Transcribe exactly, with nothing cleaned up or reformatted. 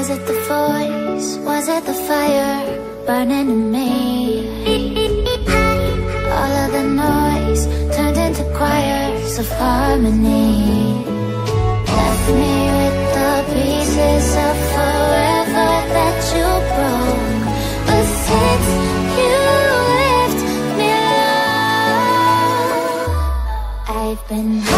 Was it the voice? Was it the fire burning in me? All of the noise turned into choirs of harmony. Left me with the pieces of forever that you broke. But since you left me alone, I've been